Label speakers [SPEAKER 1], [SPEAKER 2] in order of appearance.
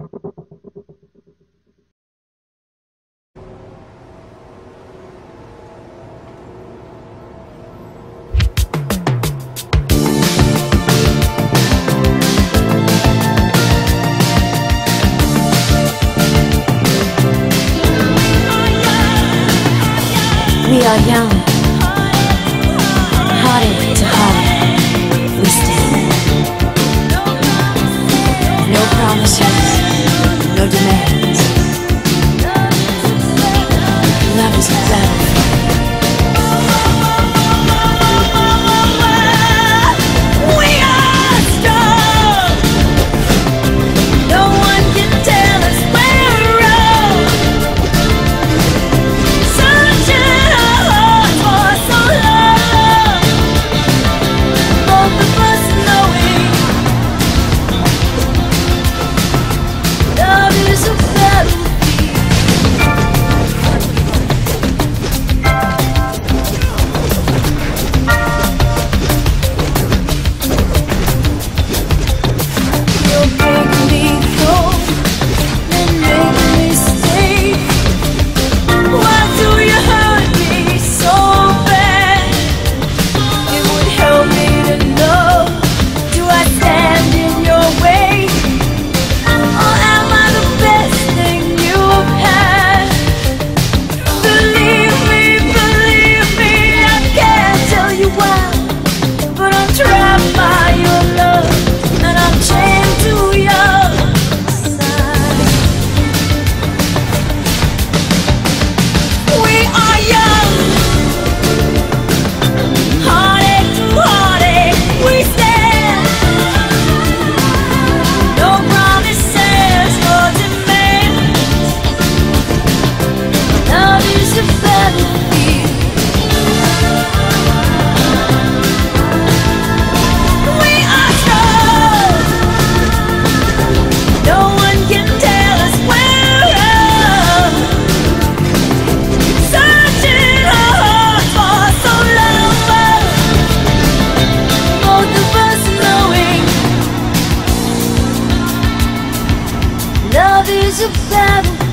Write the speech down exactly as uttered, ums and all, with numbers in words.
[SPEAKER 1] We are young, heartache to heartache, we stand. No promises, no demands. Love is a battlefield. We are strong. No one can tell us we're wrong. Searching our hearts for so long. Both of us knowing love is a battlefield. You're breaking me home and making me stay. Why do you hurt me so bad? It would help me to know, do I stand in your way? Or am I the best thing you've had? Believe me, believe me, I can't tell you why, but I'm trapped by your love and I'm chained to your side. We are young, heartache to heartache, we stand. No promises, no demands. Love is a battlefield. We are strong. No one can tell us we're wrong. Searching our hearts for so long. Both of us knowing love is a battlefield.